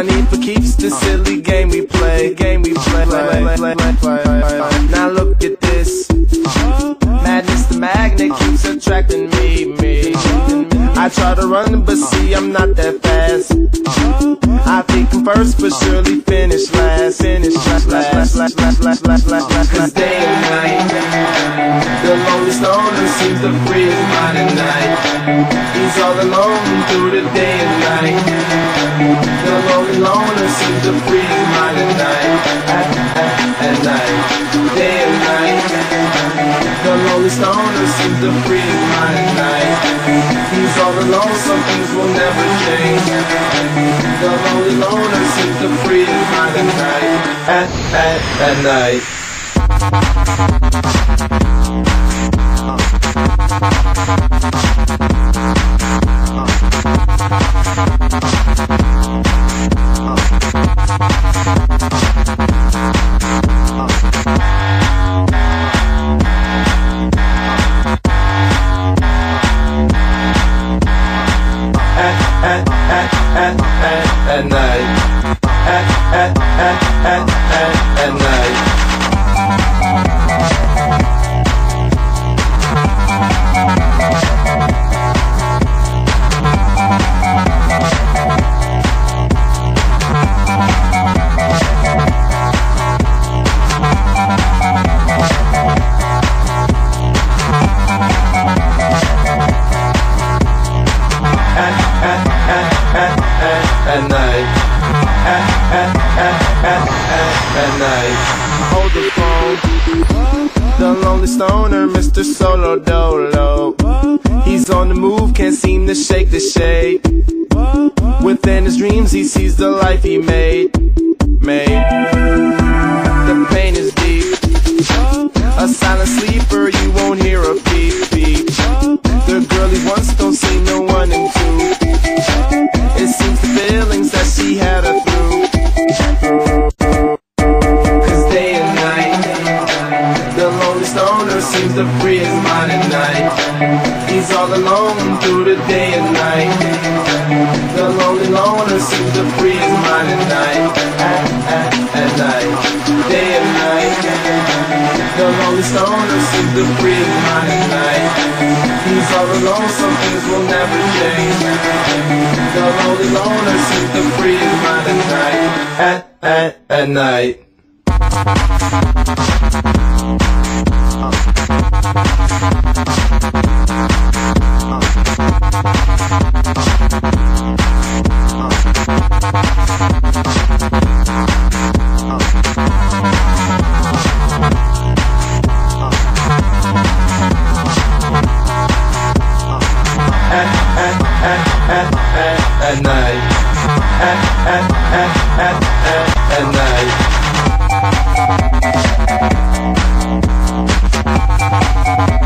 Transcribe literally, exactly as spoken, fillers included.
money for keeps the silly game we play. Game we play. Now look at this. Madness, the magnet keeps attracting me, me. I try to run, but see I'm not that fast. I think I'm first, but surely finish last. Finish last, last, last, last, last, last, last, last. Cause day and night, the lonely stoner seems to free his mind at night. He's all alone through the day and night. The lonely loner seems to free his mind at night. At, at, at night, day and night. The lonely stoner seems to free his mind at night. He's all alone, some things will never change. The lonely loner seems to free his mind at night. At, at, at night. At night, at, at, at, at, at, at night. At night, at, at, at, at, at, at night. Hold the phone. The lonely stoner, Mister Solo Dolo. He's on the move, can't seem to shake the shade. Within his dreams, he sees the life he made. Made. The pain is deep. A silent sleeper, you won't hear a beep, beep. The girl he wants don't see no one in two. It seems the feelings that she had her through. Cause day and night, the lonely stoner seems to free his mind at night. He's all alone through the day and night. The lonely loner seems to free his mind at night. At, at, at night, day and night. The lonely stoner seems to free his mind at night. He's all alone, some things will never change. The lonely loner seems to free his mind at night. At, at, at night. At night, at, at, at, at, at, at night.